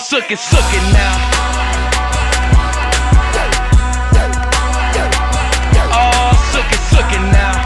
suck it now. Oh, suck it now.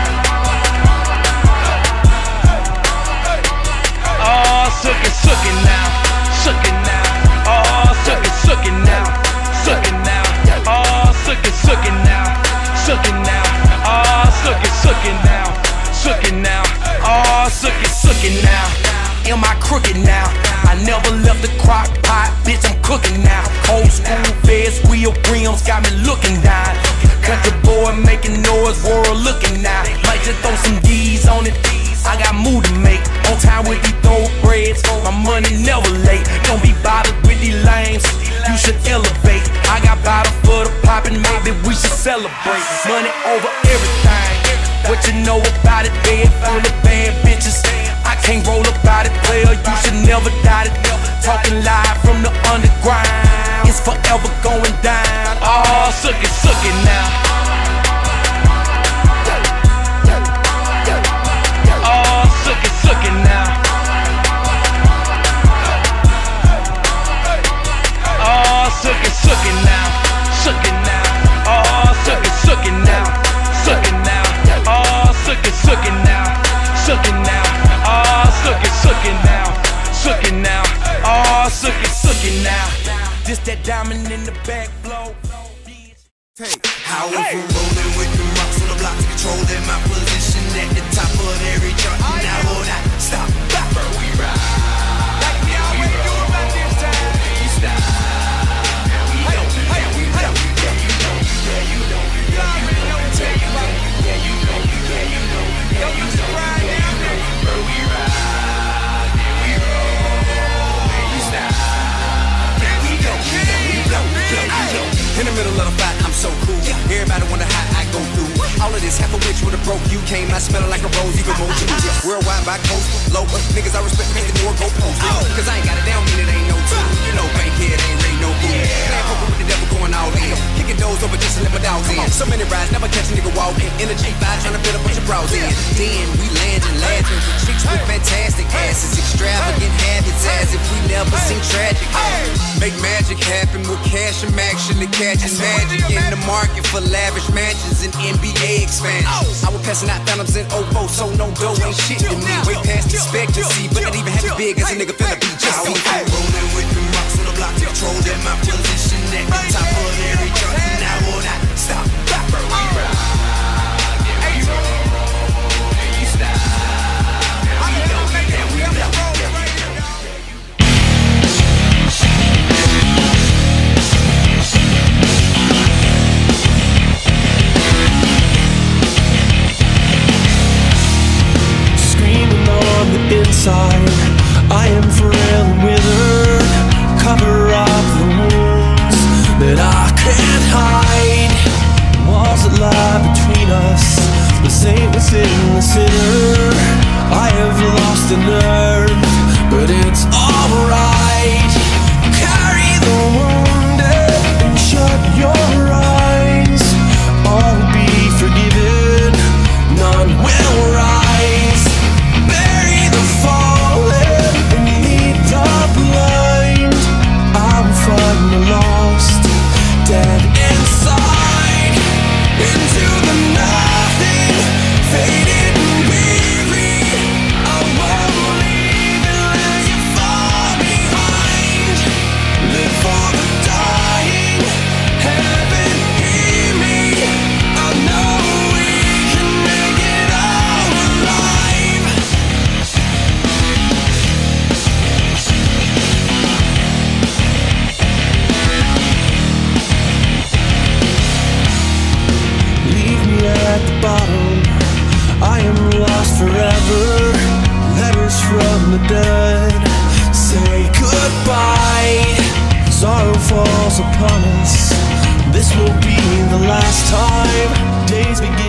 Oh, suck it now. Suck it now. Oh, suck it now. Suck it now. Oh, suck it now. Suck it now. Oh, suck it now. Suck it now. Oh, suck it now. Am I crooked now? I never left the crock pot, bitch, I'm cooking now. Old school feds, wheel rims got me looking down. Country boy making noise, world looking now. Might just throw some D's on it. I got mood to make, on time with these thoroughbreds. My money never late, don't be bothered with these lames. You should elevate, I got bottle for the poppin', maybe we should celebrate. Money over everything, what you know about it? Bed full of bad bitches, I can't roll about it, player, you should never doubt it. Talking live from the underground, it's forever going down. Oh, suck it now. Oh, suck it now. Oh, suck it now. Suck it now. Oh, suck it now. Suck it now. Oh, suck it now. Suck it now. Oh, suck it now. Suck it now. Oh, suck it now. This that diamond in the back blow. Hey, how if we're rolling with the rocks on the block to controlling my position at the top of every chart. Now will not stop. Bro, we ride. Like we always do about this time. We stop. We don't. We don't. Yeah, you know. Yeah, you know. You already know what I'm talking about. Yeah, you know. Yeah, you know. Yeah, you know. Yeah, you know. Bro, we ride. Yeah, we roll. We stop. Yeah, we don't. We don't. We don't. In the middle of the fight, I'm so cool. Everybody wonder how I go through all of this. Half a witch with a broke you came out smelling like a rose, even more too. Worldwide by coast, lower niggas I respect because they more go post. Cause I ain't got it down, mean it ain't no two. You know, bankhead ain't rain no fool. Playing poker with the devil going all in. Kicking doors over just to let my dogs in. So many rides, never catch a nigga walking. In a G5 trying to fit a bunch of bras in. Then we landing laughing with chicks with fantastic asses, extravagant habits as if we never seen tragic. Make magic happen with cash and actually catching magic in the market for lavish mansions and NBA expansions. I was passing out phantoms in 04, so no dough ain't shit to me. Way past expectancy, but not even half as big as a nigga finna be just me. I'm rolling with the rocks on the block to control that my position at the top of every chart. Now will not stop. Bro, we ride. Yeah, we roll. Yeah, you stop. Yeah, we don't. Yeah, we don't. Inside, I am frail and withered. Cover up the wounds that I can't hide. Walls that lie between us, the saint within the sinner. I have lost a nerve, but it's alright. Carry the wounded and shut your eyes. All will be forgiven, none will rise. Lost, dead inside, into the nothing, faded and weary. I won't leave and let you fall behind. Live for the dying, heaven hear me. I know we can make it all alive. At the bottom, I am lost forever. Letters from the dead say goodbye. Sorrow falls upon us. This will be the last time. Days begin.